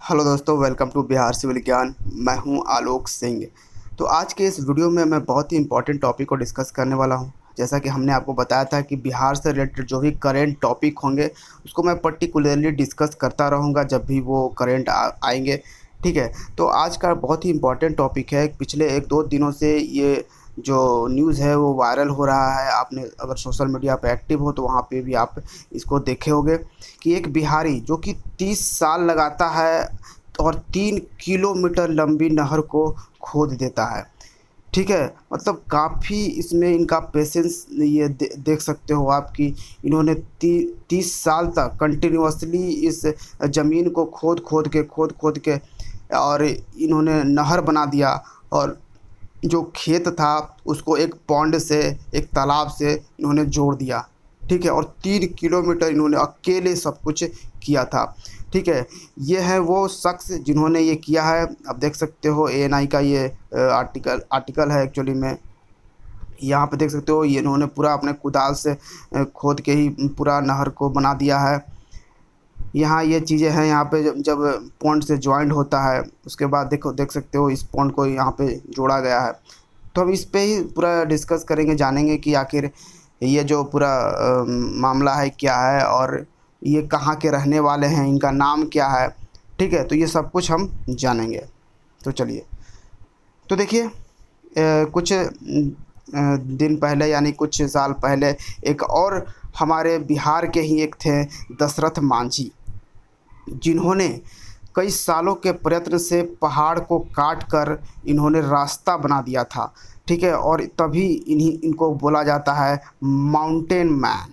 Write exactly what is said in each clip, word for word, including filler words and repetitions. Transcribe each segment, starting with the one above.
Hello दोस्तों, welcome to Bihar civil ज्ञान। मैं हूं आलोक सिंह। तो आज के इस वीडियो में मैं बहुत ही इंपॉर्टेंट टॉपिक को डिस्कस करने वाला हूं। जैसा कि हमने आपको बताया था कि बिहार से रिलेटेड जो भी करेंट टॉपिक होंगे उसको मैं पर्टिकुलरली डिस्कस करता रहूंगा जब भी वो करेंट आएंगे। ठीक है, तो आज का बहुत ही इंपॉर्टेंट टॉपिक है। पिछले एक दो दिनों से ये जो न्यूज़ है वो वायरल हो रहा है। आपने अगर सोशल मीडिया पे एक्टिव हो तो वहाँ पे भी आप इसको देखे होंगे कि एक बिहारी जो कि तीस साल लगाता है और तीन किलोमीटर लंबी नहर को खोद देता है। ठीक है, मतलब काफ़ी इसमें इनका पेशेंस ये दे, देख सकते हो आप कि इन्होंने ती, तीस साल तक कंटिन्यूसली इस ज़मीन को खोद खोद के खोद खोद के और इन्होंने नहर बना दिया। और जो खेत था उसको एक पॉन्ड से, एक तालाब से इन्होंने जोड़ दिया। ठीक है, और तीन किलोमीटर इन्होंने अकेले सब कुछ किया था। ठीक है, ये है वो शख्स जिन्होंने ये किया है। आप देख सकते हो ए एन आई का ये आर्टिकल आर्टिकल है एक्चुअली में। यहाँ पे देख सकते हो ये इन्होंने पूरा अपने कुदाल से खोद के ही पूरा नहर को बना दिया है। यहाँ ये चीज़ें हैं। यहाँ पे जब जब पॉन्ड से जॉइंट होता है उसके बाद देखो देख सकते हो इस पॉन्ड को यहाँ पे जोड़ा गया है। तो हम इस पे ही पूरा डिस्कस करेंगे, जानेंगे कि आखिर ये जो पूरा आ, मामला है क्या है और ये कहाँ के रहने वाले हैं, इनका नाम क्या है। ठीक है, तो ये सब कुछ हम जानेंगे। तो चलिए, तो देखिए कुछ आ, दिन पहले यानी कुछ साल पहले एक और हमारे बिहार के ही एक थे दशरथ मांझी, जिन्होंने कई सालों के प्रयत्न से पहाड़ को काट कर इन्होंने रास्ता बना दिया था। ठीक है, और तभी इन्हीं इनको बोला जाता है माउंटेन मैन।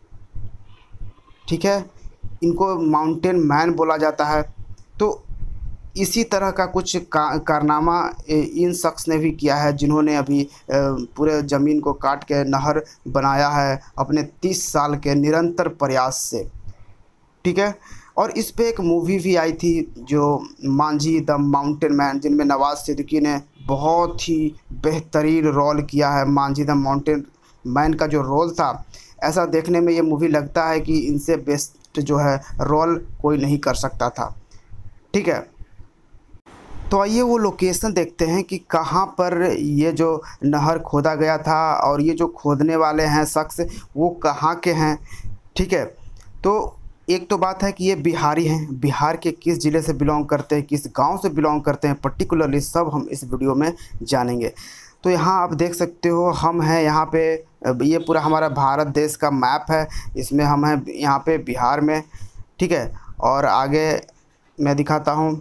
ठीक है, इनको माउंटेन मैन बोला जाता है। तो इसी तरह का कुछ का, कारनामा इन शख्स ने भी किया है, जिन्होंने अभी पूरे ज़मीन को काट के नहर बनाया है अपने तीस साल के निरंतर प्रयास से। ठीक है, और इस पे एक मूवी भी आई थी जो मांझी द माउंटेन मैन, जिनमें नवाज सिद्दीकी ने बहुत ही बेहतरीन रोल किया है। मांझी द माउंटेन मैन का जो रोल था, ऐसा देखने में ये मूवी लगता है कि इनसे बेस्ट जो है रोल कोई नहीं कर सकता था। ठीक है, तो आइए वो लोकेशन देखते हैं कि कहाँ पर ये जो नहर खोदा गया था और ये जो खोदने वाले हैं शख्स वो कहाँ के हैं। ठीक है, तो एक तो बात है कि ये बिहारी हैं, बिहार के किस ज़िले से बिलोंग करते हैं, किस गांव से बिलोंग करते हैं, पर्टिकुलरली सब हम इस वीडियो में जानेंगे। तो यहाँ आप देख सकते हो हम हैं यहाँ पे, ये पूरा हमारा भारत देश का मैप है, इसमें हम हैं यहाँ पे बिहार में। ठीक है, और आगे मैं दिखाता हूँ।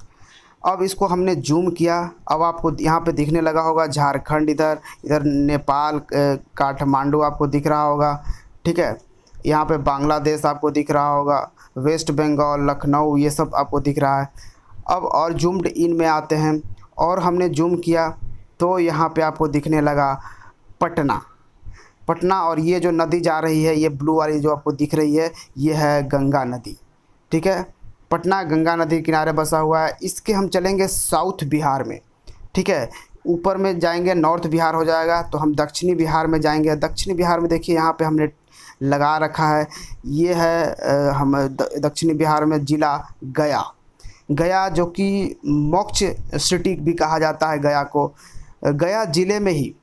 अब इसको हमने जूम किया, अब आपको यहाँ पे दिखने लगा होगा झारखंड, इधर इधर नेपाल काठमांडू आपको दिख रहा होगा। ठीक है, यहाँ पे बांग्लादेश आपको दिख रहा होगा, वेस्ट बंगाल, लखनऊ, ये सब आपको दिख रहा है। अब और जूम्ड इन में आते हैं और हमने जूम किया तो यहाँ पे आपको दिखने लगा पटना पटना और ये जो नदी जा रही है, ये ब्लू वाली जो आपको दिख रही है, ये है गंगा नदी। ठीक है, पटना गंगा नदी किनारे बसा हुआ है। इसके हम चलेंगे साउथ बिहार में। ठीक है, ऊपर में जाएंगे नॉर्थ बिहार हो जाएगा, तो हम दक्षिणी बिहार में जाएंगे। दक्षिणी बिहार में देखिए यहाँ पे हमने लगा रखा है, ये है हम दक्षिणी बिहार में ज़िला गया। गया जो कि मोक्ष सिटी भी कहा जाता है गया को। गया ज़िले में ही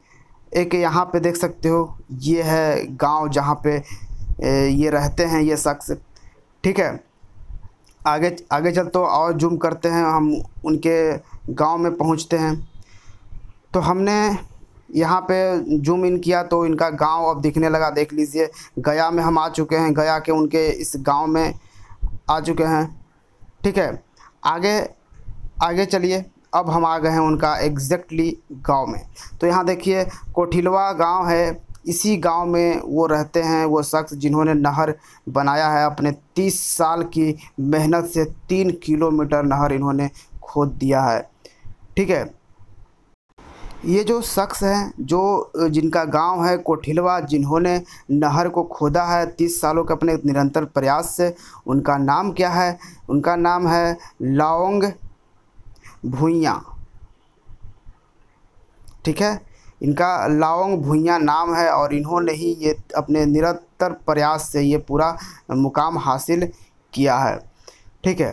एक यहाँ पे देख सकते हो, ये है गांव जहाँ पे ये रहते हैं ये शख्स। ठीक है, आगे आगे चल तो और जूम करते हैं, हम उनके गांव में पहुँचते हैं। तो हमने यहाँ पे जूम इन किया तो इनका गांव अब दिखने लगा। देख लीजिए, गया में हम आ चुके हैं, गया के उनके इस गांव में आ चुके हैं। ठीक है, आगे आगे चलिए, अब हम आ गए हैं उनका एग्जैक्टली गांव में। तो यहाँ देखिए कोठिलवा गांव है, इसी गांव में वो रहते हैं वो शख्स जिन्होंने नहर बनाया है। अपने तीस साल की मेहनत से तीन किलोमीटर नहर इन्होंने खोद दिया है। ठीक है, ये जो शख्स हैं जो जिनका गांव है कोठिलवा, जिन्होंने नहर को खोदा है तीस सालों के अपने निरंतर प्रयास से, उनका नाम क्या है? उनका नाम है लाओंग भुइयाँ। ठीक है, इनका लाओंग भुइयाँ नाम है और इन्होंने ही ये अपने निरंतर प्रयास से ये पूरा मुकाम हासिल किया है। ठीक है,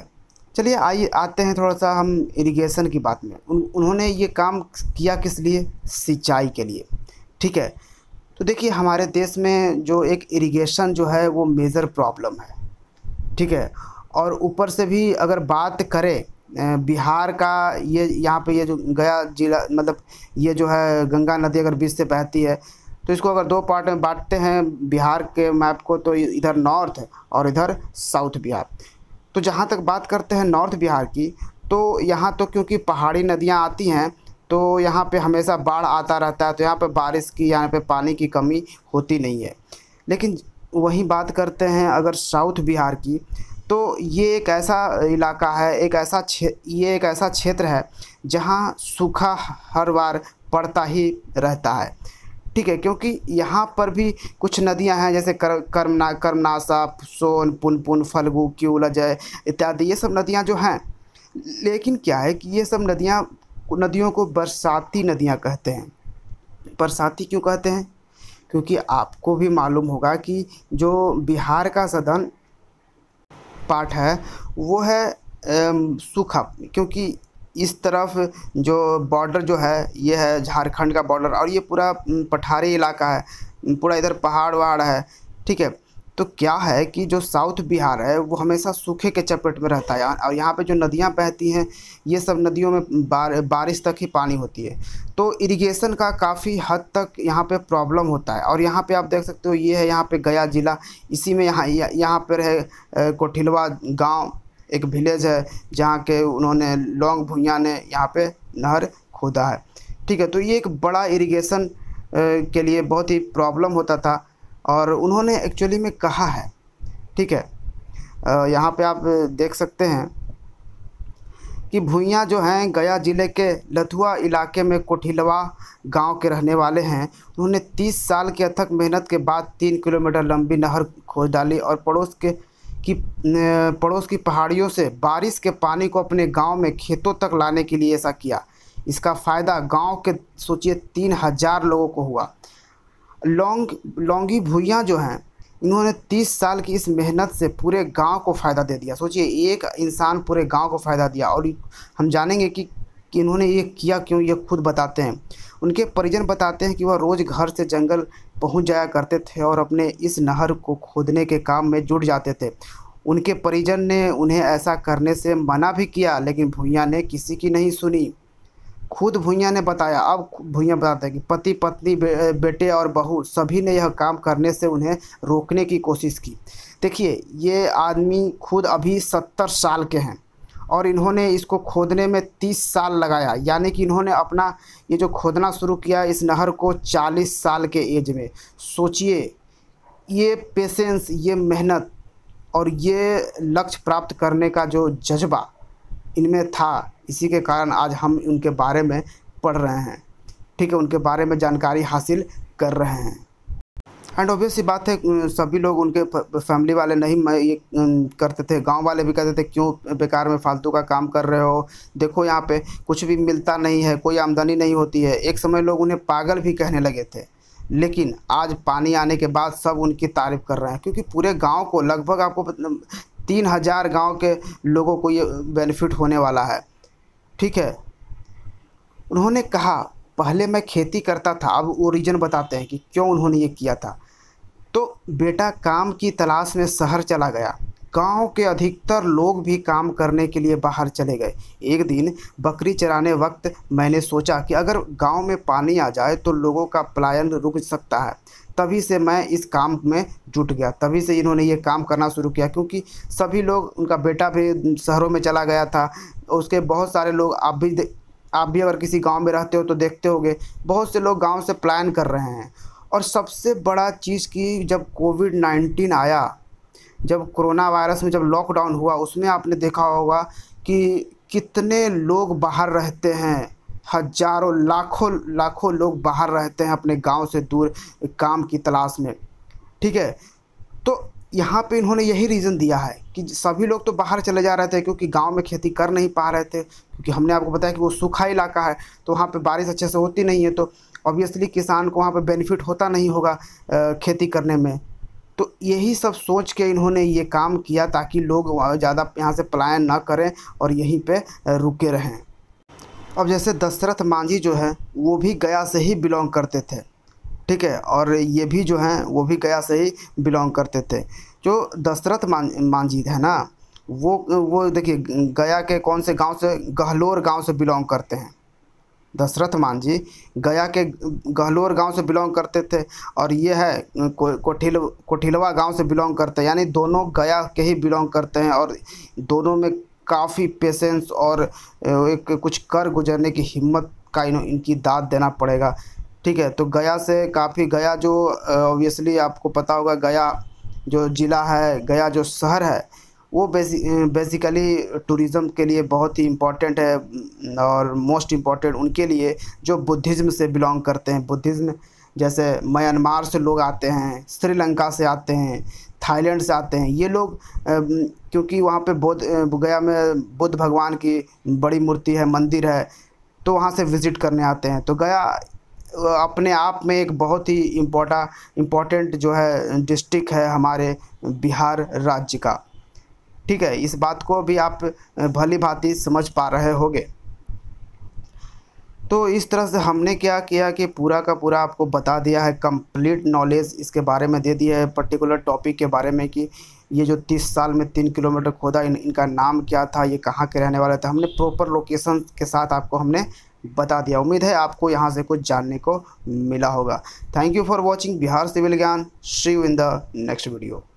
चलिए आइए आते हैं थोड़ा सा हम इरिगेशन की बात में। उन उन्होंने ये काम किया किस लिए? सिंचाई के लिए, ठीक है। तो देखिए हमारे देश में जो एक इरिगेशन जो है वो मेजर प्रॉब्लम है, ठीक है। और ऊपर से भी अगर बात करें अ, बिहार का, ये यहाँ पे ये जो गया जिला, मतलब ये जो है गंगा नदी अगर बीच से बहती है, तो इसको अगर दो पार्ट में बांटते हैं बिहार के मैप को, तो इधर नॉर्थ है और इधर साउथ बिहार। तो जहाँ तक बात करते हैं नॉर्थ बिहार की, तो यहाँ तो क्योंकि पहाड़ी नदियाँ आती हैं, तो यहाँ पे हमेशा बाढ़ आता रहता है, तो यहाँ पे बारिश की, यहाँ पे पानी की कमी होती नहीं है। लेकिन वहीं बात करते हैं अगर साउथ बिहार की, तो ये एक ऐसा इलाका है, एक ऐसा क्षे ये एक ऐसा क्षेत्र है जहाँ सूखा हर बार पड़ता ही रहता है, ठीक है। क्योंकि यहाँ पर भी कुछ नदियाँ हैं, जैसे कर कर्मना कर्मनाशा, सोन, पुनपुन, फल्गु, क्यूल, अजय इत्यादि, ये सब नदियाँ जो हैं। लेकिन क्या है कि ये सब नदियाँ नदियों को बरसाती नदियाँ कहते हैं। बरसाती क्यों कहते हैं? क्योंकि आपको भी मालूम होगा कि जो बिहार का सदर्न पार्ट है वो है अम, सूखा, क्योंकि इस तरफ जो बॉर्डर जो है ये है झारखंड का बॉर्डर, और ये पूरा अम, पठारी इलाका है, पूरा इधर पहाड़ वहाड़ है, ठीक है। तो क्या है कि जो साउथ बिहार है वो हमेशा सूखे के चपेट में रहता है, और यहाँ पे जो नदियाँ बहती हैं ये सब नदियों में बार, बारिश तक ही पानी होती है। तो इरिगेशन का काफ़ी हद तक यहाँ पे प्रॉब्लम होता है। और यहाँ पे आप देख सकते हो, ये है यहाँ पे गया ज़िला, इसी में यहाँ यहाँ पर है अ, कोठिलवा गांव, एक विलेज है जहाँ के उन्होंने लौंग भुइयाँ ने यहाँ पे नहर खोदा है, ठीक है। तो ये एक बड़ा इरिगेशन के लिए बहुत ही प्रॉब्लम होता था, और उन्होंने एक्चुअली में कहा है, ठीक है। अ, यहाँ पे आप देख सकते हैं कि भुइयाँ जो हैं गया ज़िले के लथुआ इलाके में कोठिलवा गांव के रहने वाले हैं। उन्होंने तीस साल की अथक मेहनत के बाद तीन किलोमीटर लंबी नहर खोद डाली और पड़ोस के की पड़ोस की पहाड़ियों से बारिश के पानी को अपने गांव में खेतों तक लाने के लिए ऐसा किया। इसका फ़ायदा गांव के सोचिए तीन हज़ार लोगों को हुआ। लौंग लौंगी भुइयाँ जो हैं, इन्होंने तीस साल की इस मेहनत से पूरे गांव को फ़ायदा दे दिया। सोचिए एक इंसान पूरे गांव को फ़ायदा दिया। और हम जानेंगे कि, कि इन्होंने ये किया क्यों, ये खुद बताते हैं। उनके परिजन बताते हैं कि वह रोज़ घर से जंगल पहुंच जाया करते थे और अपने इस नहर को खोदने के काम में जुट जाते थे। उनके परिजन ने उन्हें ऐसा करने से मना भी किया, लेकिन भुइयाँ ने किसी की नहीं सुनी। खुद भुइयाँ ने बताया, अब भुइयाँ बताते हैं कि पति पत्नी बे, बेटे और बहू सभी ने यह काम करने से उन्हें रोकने की कोशिश की। देखिए ये आदमी खुद अभी सत्तर साल के हैं और इन्होंने इसको खोदने में तीस साल लगाया, यानी कि इन्होंने अपना ये जो खोदना शुरू किया इस नहर को चालीस साल के एज में। सोचिए ये पेशेंस, ये मेहनत और ये लक्ष्य प्राप्त करने का जो जज्बा इनमें था, इसी के कारण आज हम उनके बारे में पढ़ रहे हैं, ठीक है, उनके बारे में जानकारी हासिल कर रहे हैं। एंड ऑब्वियस सी बात है, सभी लोग उनके फैमिली वाले नहीं मैं ये करते थे, गांव वाले भी कहते थे क्यों बेकार में फालतू का काम कर रहे हो, देखो यहाँ पे कुछ भी मिलता नहीं है, कोई आमदनी नहीं होती है। एक समय लोग उन्हें पागल भी कहने लगे थे, लेकिन आज पानी आने के बाद सब उनकी तारीफ़ कर रहे हैं, क्योंकि पूरे गाँव को लगभग आपको तीन हज़ार गाँव के लोगों को ये बेनिफिट होने वाला है, ठीक है। उन्होंने कहा पहले मैं खेती करता था, अब वो रीज़न बताते हैं कि क्यों उन्होंने ये किया था। तो बेटा काम की तलाश में शहर चला गया, गांव के अधिकतर लोग भी काम करने के लिए बाहर चले गए। एक दिन बकरी चराने वक्त मैंने सोचा कि अगर गांव में पानी आ जाए तो लोगों का पलायन रुक सकता है। तभी से मैं इस काम में जुट गया, तभी से इन्होंने ये काम करना शुरू किया, क्योंकि सभी लोग, उनका बेटा भी शहरों में चला गया था, उसके बहुत सारे लोग, आप भी आप भी अगर किसी गांव में रहते हो तो देखते होंगे बहुत से लोग गांव से पलायन कर रहे हैं। और सबसे बड़ा चीज़ कि जब कोविड नाइन्टीन आया, जब कोरोना वायरस में जब लॉकडाउन हुआ, उसमें आपने देखा होगा कि कितने लोग बाहर रहते हैं, हजारों लाखों लाखों लोग बाहर रहते हैं अपने गांव से दूर काम की तलाश में, ठीक है। तो यहाँ पे इन्होंने यही रीज़न दिया है कि सभी लोग तो बाहर चले जा रहे थे क्योंकि गांव में खेती कर नहीं पा रहे थे, क्योंकि हमने आपको बताया कि वो सूखा इलाका है, तो वहाँ पे बारिश अच्छे से होती नहीं है, तो ऑब्वियसली किसान को वहाँ पे बेनिफिट होता नहीं होगा खेती करने में। तो यही सब सोच के इन्होंने ये काम किया ताकि लोग ज़्यादा यहाँ से पलायन ना करें और यहीं पे रुके रहें। अब जैसे दशरथ मांझी जो है वो भी गया से ही बिलोंग करते थे, ठीक है, और ये भी जो हैं वो भी गया से ही बिलोंग करते थे। जो दशरथ मांझी है ना, वो वो देखिए गया के कौन से गांव से, गहलोर गांव से बिलोंग करते हैं। दशरथ मांझी गया के गहलोर गांव से बिलोंग करते थे और ये है को, कोठिल कोठिलवा गांव से बिलोंग करते हैं, यानी दोनों गया के ही बिलोंग करते हैं और दोनों में काफ़ी पेशेंस और एक कुछ कर गुजरने की हिम्मत का इन, इनकी दाद देना पड़ेगा, ठीक है। तो गया से काफ़ी, गया जो ऑब्वियसली आपको पता होगा, गया जो ज़िला है, गया जो शहर है वो बेसिक बेसिकली टूरिज़्म के लिए बहुत ही इम्पोर्टेंट है और मोस्ट इम्पॉर्टेंट उनके लिए जो बुद्धिज़्म से बिलोंग करते हैं। बुद्धिज़्म जैसे म्यांमार से लोग आते हैं, श्रीलंका से आते हैं, थाईलैंड से आते हैं ये लोग, क्योंकि वहाँ पे बुद्ध, गया में बुद्ध भगवान की बड़ी मूर्ति है, मंदिर है, तो वहाँ से विज़िट करने आते हैं। तो गया अपने आप में एक बहुत ही इम्पोर्टा इम्पोर्टेंट जो है डिस्ट्रिक्ट है हमारे बिहार राज्य का, ठीक है। इस बात को भी आप भली भांति समझ पा रहे होंगे। तो इस तरह से हमने क्या किया कि पूरा का पूरा आपको बता दिया है, कंप्लीट नॉलेज इसके बारे में दे दिया है, पर्टिकुलर टॉपिक के बारे में कि ये जो तीस साल में तीन किलोमीटर खोदा, इन इनका नाम क्या था, ये कहाँ के रहने वाले थे, हमने प्रॉपर लोकेशन के साथ आपको हमने बता दिया। उम्मीद है आपको यहाँ से कुछ जानने को मिला होगा। Thank you for watching Bihar civil Gyan. See you in the next video.